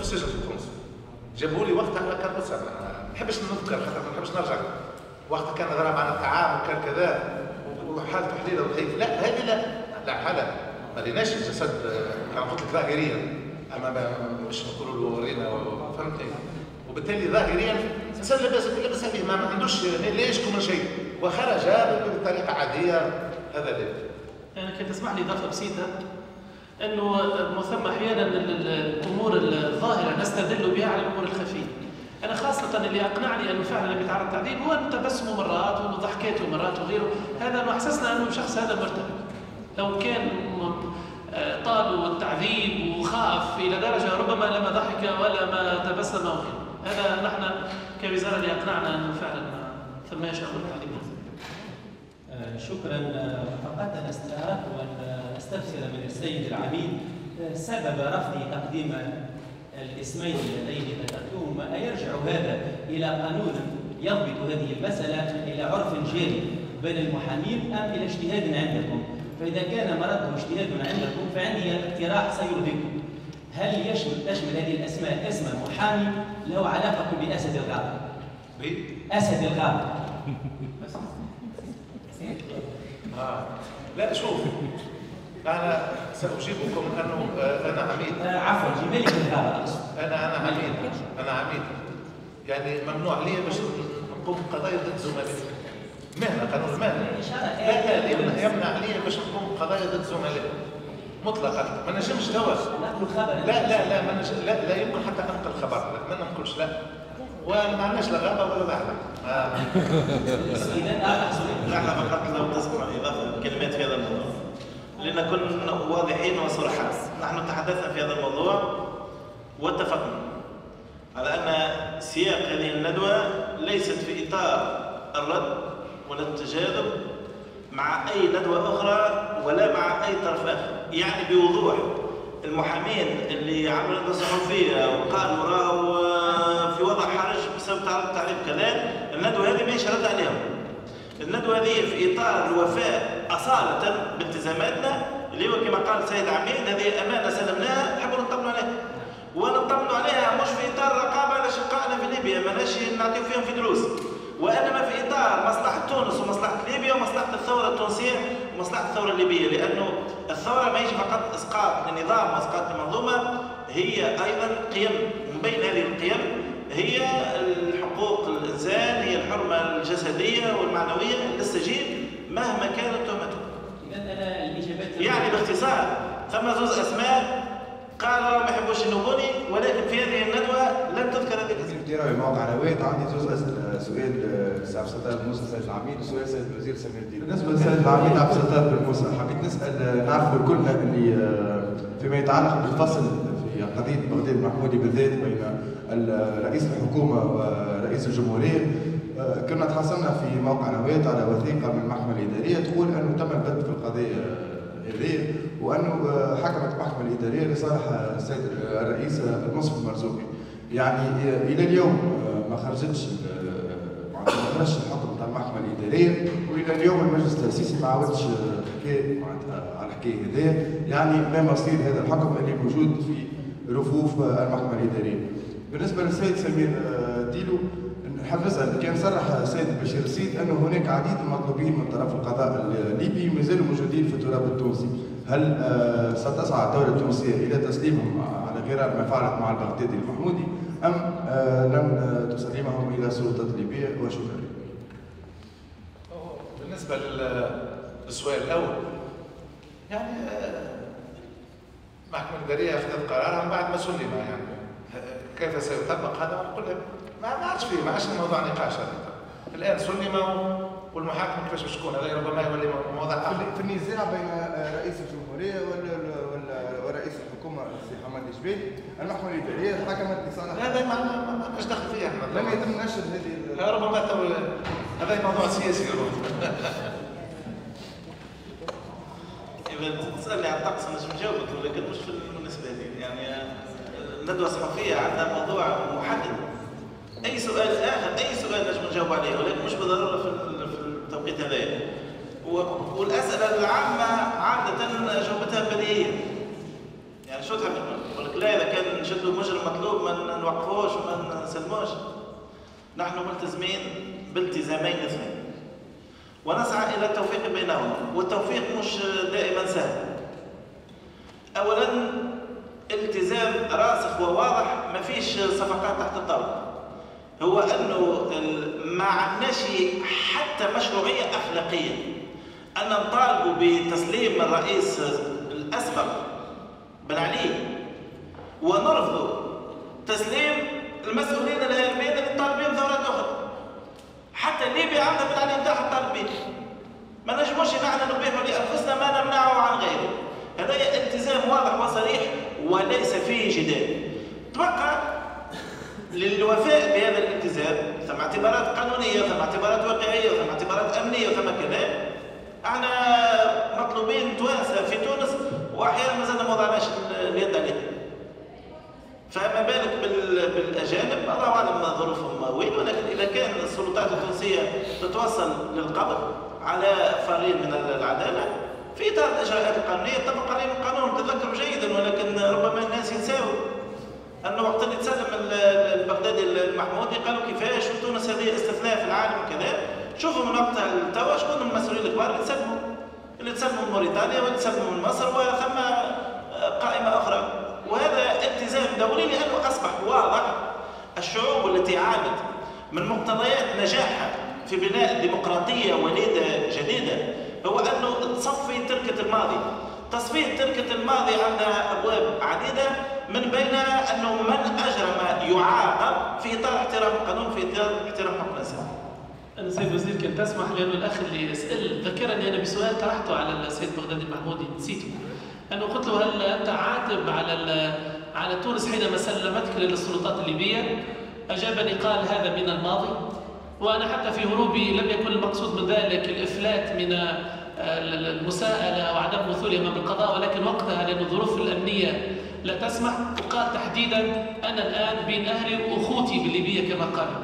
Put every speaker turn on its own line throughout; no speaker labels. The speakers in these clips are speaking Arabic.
السجن في تونس. جابوا لي وقتها على كان أسرة، ما نحبش نذكر خاطر ما نحبش نرجع. وقتها كان ضرب على الطعام وكان كذا وحالة تحليل وهيك. لا هذه لا حالة ما لقيناش الجسد كما قلت لك ظاهريا، اما مش نقولوا له ورينا فهمتني. وبالتالي ظاهريا الانسان لاباس عليه ما عندوش لا يشكو من شيء وخرج بطريقه عاديه. هذا اللي
يعني كنت تسمح لي اضافه بسيطه انه ثم احيانا الامور الظاهره نستدل بها على الامور الخفيه. انا خاصه اللي اقنعني انه فعلا اللي بيتعرض تعذيب هو انه تبسمه مرات وانه ضحكاته مرات وغيره، هذا انه احسسنا انه الشخص هذا مرتبط. لو كان طالوا التعذيب وخاف الى درجه ربما لما ضحك ولا ما تبسم او غيره. هذا نحن كوزاره اللي اقنعنا انه فعلا ما ثماش امر تعذيب.
شكرا. فقط انا اردت ان استفسر من السيد العميد سبب رفض تقديم الاسمين اللذين ذكرتهما، أيرجع هذا إلى قانون يضبط هذه المسألة إلى عرف جاري بين المحامين أم إلى اجتهاد عندكم؟ فإذا كان مرده اجتهاد عندكم فعندي اقتراح سيرضيكم. هل تشمل هذه الأسماء اسم محامي له علاقة بأسد الغابة؟ أسد الغابة.
لا شوف، أنا سأجيبكم أنه أنا عميد.
عفوا ملك الغابة.
أنا عميد. يعني ممنوع لي باش نقوم بقضايا ضد زملائي. مهنة قانون المهنة. لا يمنع لي باش نقوم بقضايا ضد زملائي. مطلقا ما نجمش توا. لا يمكن حتى أنقل خبر، ما ننقلش لا. وما عندناش لا غابة ولا بعلة.
نحن فقط لو تسمح إضافة كلمات في هذا الموضوع. لنكن واضحين وصرحاء، نحن تحدثنا في هذا الموضوع واتفقنا على أن سياق هذه الندوة ليست في إطار الرد ولا التجاذب مع أي ندوة أخرى ولا مع أي طرف آخر. يعني بوضوح المحامين اللي عملوا ندوة صحفية وقالوا راهو في وضع حرج بسبب تعريف كذا، الندوة هذه ماهيش رد عليهم. الندوة هذه في إطار الوفاء أصالة بالتزاماتنا اللي هو كما قال السيد عميد، هذه أمانة سلمناها نحبوا نطمنوا عليها. ونطمنوا عليها مش في إطار رقابة على أشقائنا في ليبيا، ماناش نعطيو فيهم في دروس، وإنما في إطار مصلحة تونس ومصلحة ليبيا ومصلحة الثورة التونسية ومصلحة الثورة الليبية، لأنه الثورة ما يجي فقط إسقاط لنظام وإسقاط لمنظومة، هي أيضا قيم. من بين هذه القيم هي الحقوق الإنسان، هي الحرمة الجسدية والمعنوية للسجين مهما كانت تهمته. يعني باختصار ثم زوز أسماء قالوا ما يحبوش ينوبوني، ولكن في هذه الندوة لم تذكر هذه الأسماء.
كثير في موقع نويت عندي زوز سؤال سي عبد الستار بن موسى السيد العميد وسؤال السيد الوزير سمير الدين. بالنسبة للسيد العميد عبد الستار بن موسى حبيت نسأل، نعرفوا كلنا اللي فيما يتعلق بالفصل في قضية بغداد المحمودي بالذات بين رئيس الحكومة ورئيس الجمهورية، كنا تحصلنا في موقع نويت على وثيقة من المحكمة الإدارية تقول أنه تم البت في القضية هذه، وأنه حكمت المحكمة الإدارية لصالح السيد الرئيس المنصف المرزوقي. يعني إلى اليوم ما خرجش الحكم بتاع المحكمة الإدارية، وإلى اليوم المجلس التأسيسي ما عاودش حكى على الحكاية هذه. يعني ما مصير هذا الحكم اللي موجود في رفوف المحكمة الإدارية. بالنسبة للسيد سمير ديلو نحب نسأل، كان صرح السيد بشير السيد أنه هناك عديد المطلوبين من طرف القضاء الليبي مازالوا موجودين في التراب التونسي، هل ستسعى الدولة التونسية إلى تسليمهم على غرار ما فعلت مع البغدادي المحمودي أم لن تسلمهم إلى السلطة الليبية؟ وشكرا.
بالنسبة للسؤال الأول، يعني المحكمة الإدارية أخذت قرارها من بعد ما سلم، يعني كيف سيطبق هذا نقول ما عادش فيه، ما عادش موضوع نقاش هذا. الآن سلم والمحاكمة كيفاش باش تكون، هذا ربما يولي موضوع آخر.
في النزاع بين رئيس الجمهورية ورئيس الحكومة السي حماد الجبيلي، المحكمة الإدارية حكمت لصالح
هذا ما دخل فيه احنا.
لم يتم نشر هذه
ربما هذا موضوع سياسي ربما.
إذا تسألني عن الطقس أنا مش مجاوبك، ولكن مش في بالنسبة لي، يعني الندوة الصحفية عندها موضوع محدد. أي سؤال آخر، أي سؤال نجم نجاوب عليه، ولكن مش بالضرورة في التوقيت هذا. والأسئلة العامة عادة جاوبتها بديهية. يعني شو تحب نقول؟ لك لا اذا كان نشدوا مجرم مطلوب ما نوقفوش وما نسلموش. نحن ملتزمين بالتزامين اثنين ونسعى الى التوفيق بينهما، والتوفيق مش دائما سهل. اولا التزام راسخ وواضح، ما فيش صفقات تحت الطاوله، هو انه ما عندناش حتى مشروعيه اخلاقيه ان نطالبوا بتسليم الرئيس الاسبق بن علي ونرفض تسليم المسؤولين الهاربين اللي طالبين ثورات اخرى. حتى ليبيا عندها بن علي نتاعها طالبين، ما نجموش نحن نبيحوا لانفسنا ما نمنعه عن غيره. هذا التزام واضح وصريح وليس فيه جدال. تبقى للوفاء بهذا الالتزام ثم اعتبارات قانونيه، ثم اعتبارات واقعيه، ثم اعتبارات امنيه، ثم كلام. احنا مطلوبين توانسه في تونس واحيانا ما زلنا ما وضعناش اليد عليها. فما بالك بالاجانب، الله اعلم ظروفهم وين، ولكن اذا كان السلطات التونسيه تتوصل للقبض على فريق من العداله في اطار الاجراءات القانونيه طبق عليهم القانون. تذكروا جيدا، ولكن ربما الناس ينساوا انه وقت اللي تسلم البغدادي المحمودي قالوا كيفاش وتونس هذه استثناء في العالم وكذا. شوفوا من وقتها لتوا شكون المسؤولين الكبار اللي تسلموا من موريتانيا واللي تسلموا من مصر وثم قائمه اخرى. وهذا التزام دولي لانه اصبح واضح. الشعوب التي عانت من مقتضيات نجاحها في بناء ديمقراطيه وليده جديده هو انه تصفي تركه الماضي. تصفيه تركه الماضي عندها ابواب عديده، من بينها انه من اجرم يعاقب في اطار احترام القانون، في اطار احترام حقوق الانسان.
أنا سيد وزير كنت أسمح لأنه الأخ اللي يسأل ذكرني أنا بسؤال طرحته على السيد بغدادي المحمودي نسيته. أنه قلت له هل أنت عاتب على تونس حينما سلمتك للسلطات الليبية؟ أجابني قال هذا من الماضي، وأنا حتى في هروبي لم يكن المقصود من ذلك الإفلات من المساءلة أو عدم وصولها أمام القضاء، ولكن وقتها لأن الظروف الأمنية لا تسمح. وقال تحديدا أنا الآن بين أهلي وأخوتي بالليبية كما قال.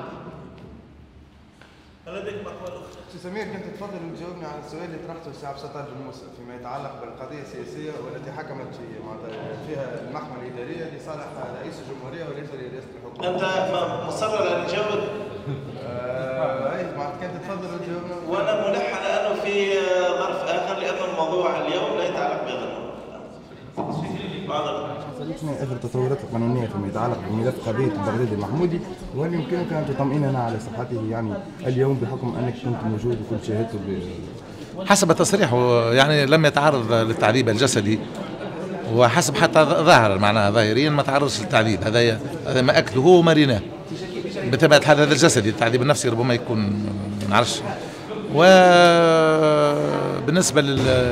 لديك مقولة أخرى.
سي سمير كنت تفضل تجاوبني على السؤال اللي طرحته السي عبد الستار بن موسى فيما يتعلق بالقضية السياسية والتي حكمت فيها المحكمة الإدارية لصالح رئيس الجمهورية وليس لرئاسة الحكومة.
أنت مصر على الجواب؟
أي كنت تفضل تجاوبنا.
وأنا ملح على أنه في ظرف آخر لأن الموضوع اليوم لا يتعلق بهذا الموضوع.
سألتني آخر التطورات القانونية فيما يتعلق بملف قضية البغدادي المحمودي، وهل يمكنك أن تطمئننا على صحته يعني اليوم بحكم أنك كنت موجود وكنت شاهدته
حسب تصريحه يعني لم يتعرض للتعذيب الجسدي، وحسب حتى ظاهر معناها ظاهريا ما تعرضش للتعذيب. هذا ما أكله ومريناه. بطبيعة الحال هذا الجسدي، التعذيب النفسي ربما يكون ما نعرفش. وبالنسبة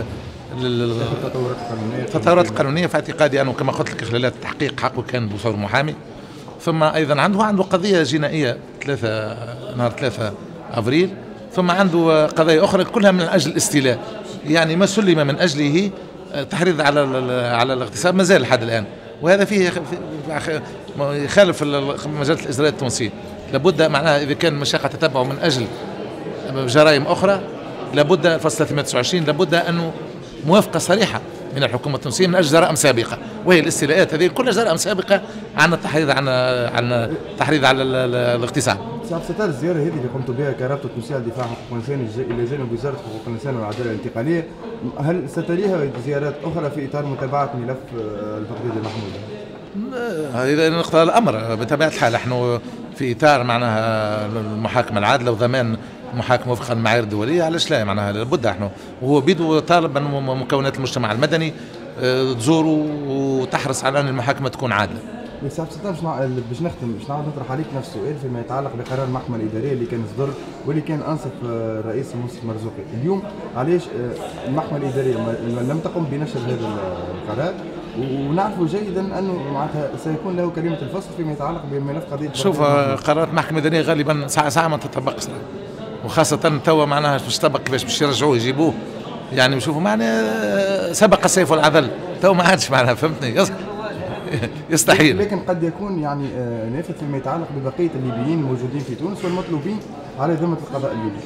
التطورات القانونية في اعتقادي أنه كما قلت لك خلال التحقيق حقه كان بصور محامي، ثم أيضا عنده قضية جنائية نهار 3 أبريل، ثم عنده قضايا أخرى كلها من أجل الاستيلاء، يعني ما سلم من أجله تحريض على الاغتصاب ما زال لحد الآن، وهذا فيه يخالف مجلة الإجراءات التونسية. لابد معناها إذا كان مشاقة تتبعه من أجل جرائم أخرى لابد الفصل 329 لابد أنه موافقة صريحة من الحكومة التونسية من أجل جرائم سابقة، وهي الاستيلاءات هذه كلها جرائم سابقة عن التحريض على الاغتصاب.
سي عبد الستار، الزيارة هذه اللي قمت بها كرابطة التونسية للدفاع عن حقوق الإنسان إلى جانب وزارة حقوق الإنسان والعدالة الانتقالية، هل ستليها زيارات أخرى في إطار متابعة ملف البغدادي المحمودي؟
هذا نقطة الأمر بطبيعة الحال. نحن في إطار معناها المحاكمة العادلة وضمان محاكمة وفقا للمعايير الدولية، علاش لا معناها لابد احنا وهو بيدو طالب من مكونات المجتمع المدني تزوروا وتحرص على أن المحاكمة تكون عادلة.
بس عبد الستار باش نختم باش نعاود نطرح عليك نفس السؤال فيما يتعلق بقرار المحكمة الإدارية اللي كان صدر واللي كان أنصف الرئيس منصف مرزوقي. اليوم علاش المحكمة الإدارية لم تقم بنشر هذا القرار، ونعرف جيدا انه معناتها سيكون له كلمه الفصل فيما يتعلق بملف قضيه.
شوف قرارات المحكمه الاداريه غالبا ساعه ما تطبقش، وخاصه توا معناها باش تطبق كيفاش باش يرجعوه يجيبوه، يعني نشوفوا معناها سبق السيف والعذل تو ما عادش معناها فهمتني يستحيل.
لكن قد يكون يعني نافذ فيما يتعلق ببقيه الليبيين الموجودين في تونس والمطلوبين على ذمه القضاء الليبي.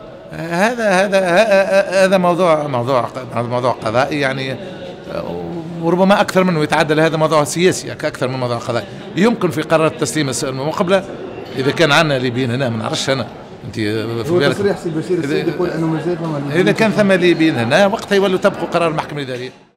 هذا موضوع قضائي يعني وربما اكثر منه يتعدى، هذا موضوع سياسي اكثر من موضوع قضائي. يمكن في قرار تسليم المقابله اذا كان عندنا ليبيين هنا، ما نعرفش انا انت في
بالك تصريح سي بشير السيد يقول انه مازال
اذا كان ثم ليبيين هنا وقتها يولوا تبقوا قرار المحكمه الاداريه.